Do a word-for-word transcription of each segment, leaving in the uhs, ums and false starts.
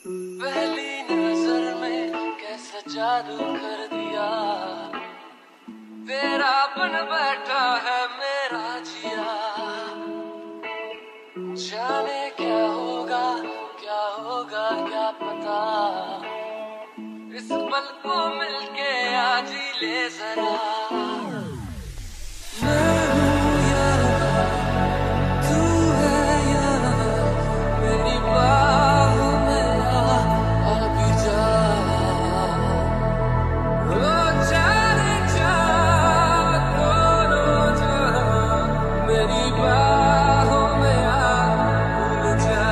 पहली नजर में कैसा जादू कर दिया, तेरा बन बैठा है मेरा जिया। जाने क्या होगा क्या होगा क्या पता, इस पल को मिलके आज ही ले जरा। मैं हूँ यहाँ, तू है यहाँ, मेरी बाहों में आ, अभी जा। ओ जाने जा, दोनों जहाँ, मेरी बाहों में आ, भूल जा।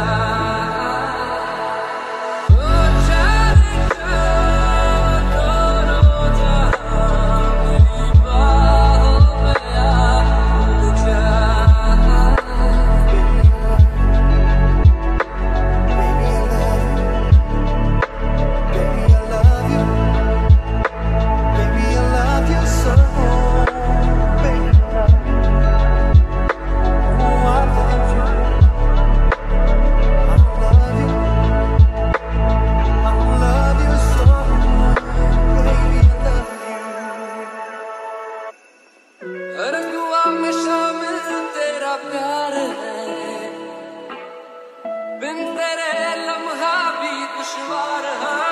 ओ जाने जा, दोनों जहाँ, मेरी बाहों में आ, भूल जा। हर दुआ में शामिल तेरा प्यार है, बिन तेरे लम्हा भी दुश्वार है।